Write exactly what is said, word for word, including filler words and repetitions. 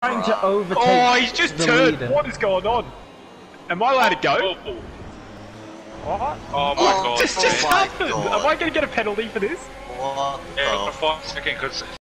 trying to overtake. Oh, he's just the turned. leader. What is going on? Am I allowed to go? What? Oh my Oh, god. This just oh my happened. God. Am I going to get a penalty for this? What Yeah, the for five seconds, because